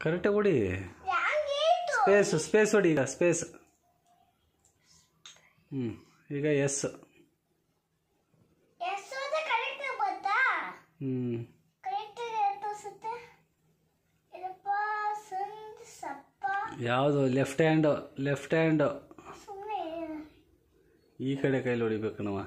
ಕರೆಕ್ಟಾಗಿ ಹೊಡಿ. ಸ್ಪೇಸ್ ಹೊಡಿ ಈಗ, ಸ್ಪೇಸ್. ಈಗ ಎಸ್. ಯಾವುದು? Left hand. ಈ ಕಡೆ ಕೈಲಿ ಹೊಡಿಬೇಕು ನಾವು.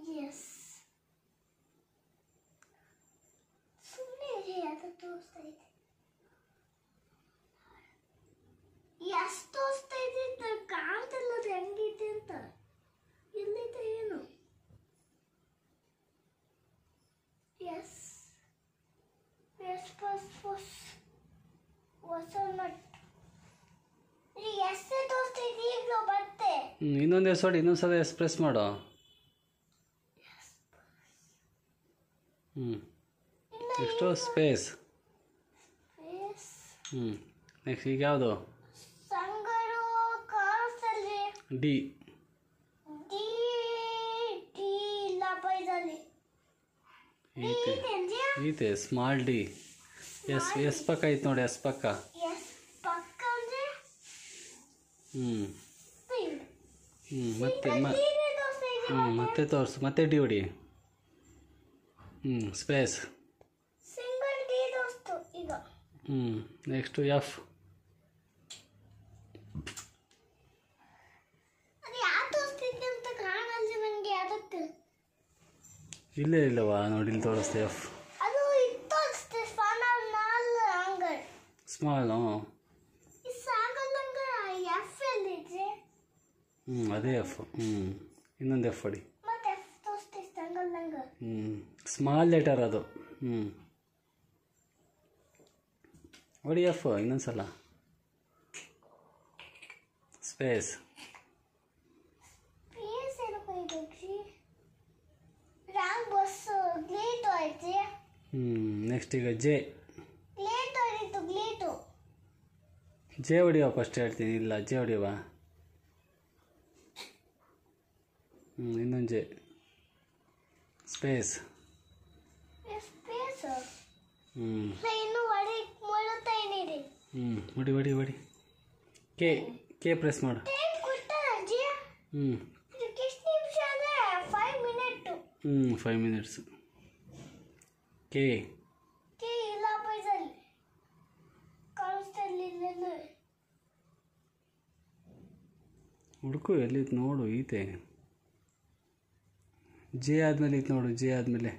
ಇನ್ನೊಂದು ಎಸ್ ಹೊಡಿ, ಇನ್ನೊಂದ್ಸಲ ಎಸ್ ಪ್ರೆಸ್ ಮಾಡು. Next space. ನೆಕ್ಸ್ಟ್ ಈಗ ಯಾವುದು? ಡಿ. ಈತೆ ಸ್ಮಾಲ್ ಡಿ. ಎಸ್ ಪಕ್ಕ ಐತೆ ನೋಡಿ, ಎಸ್ ಪಕ್ಕ. ಮತ್ತೆ ತೋರಿಸು, ಮತ್ತೆ ಡಿ ಹೊಡಿ. ಸ್ಪೇಸ್. Next F. ಇಲ್ಲವಾ ನೋಡಿ, ಇಲ್ಲಿ ತೋರಿಸ್ತೆ ಎಫ್. ಸ್ಮಾಲ್. ಅದೇ ಎಫ್. ಇನ್ನೊಂದು ಎಫ್ ಹೊಡಿ. ಸ್ಮಾಲ್ ಲೆಟರ್ ಅದು. ಹೊಡಿ ಎಫ್ ಇನ್ನೊಂದ್ಸಲ. ಸ್ಪೇಸ್. ನೆಕ್ಸ್ಟ್ ಈಗ ಜೆ. ಜೆ ಹೊಡಿಯುವ, ಫಸ್ಟ್ ಹೇಳ್ತೀನಿ. ಇಲ್ಲ, ಜೆ ಹೊಡಿಯುವ. ಇನ್ನೊಂದು ಜೆ. ಸ್ಪೇಸ್. ಹೊಡಿ. ಕೆ ಪ್ರೆಸ್ ಮಾಡು. 5 minutes. ಕೆ. ಹುಡುಕು, ಎಲ್ಲಿತ್ತು ನೋಡು. ಈತೆ ಜೆ ಆದಮೇಲೆ ಇತ್ತು ನೋಡು. ಜೆ ಆದಮೇಲೆ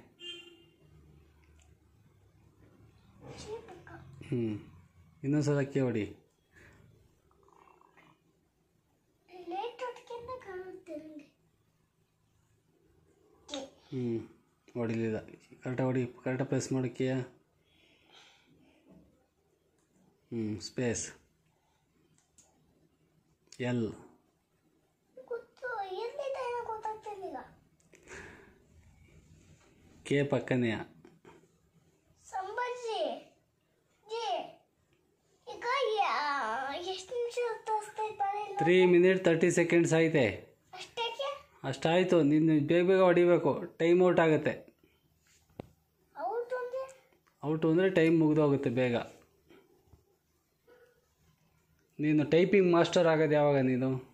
ಇನ್ನೊಂದ್ಸಲ ಕೆ ಹೊಡಿ. ಹೊಡಿಲಿಲ್ಲ. ಕರೆಕ್ಟಾಗಿ ಹೊಡಿ, ಕರೆಕ್ಟಾಗಿ ಪ್ರೆಸ್ ಮಾಡಿ ಕೆ. ಸ್ಪೇಸ್. ಎಲ್. ಕೆ ಪಕ್ಕನೇ. 3 minutes 30 seconds ಐತೆ. ಅಷ್ಟಾಯಿತು. ನೀನು ಬೇಗ ಹೊಡಿಬೇಕು, ಟೈಮ್ ಔಟ್ ಆಗುತ್ತೆ. ಔಟು ಅಂದರೆ ಟೈಮ್ ಮುಗಿದೋಗುತ್ತೆ ಬೇಗ. ನೀನು ಟೈಪಿಂಗ್ ಮಾಸ್ಟರ್ ಆಗೋದು ಯಾವಾಗ ನೀನು?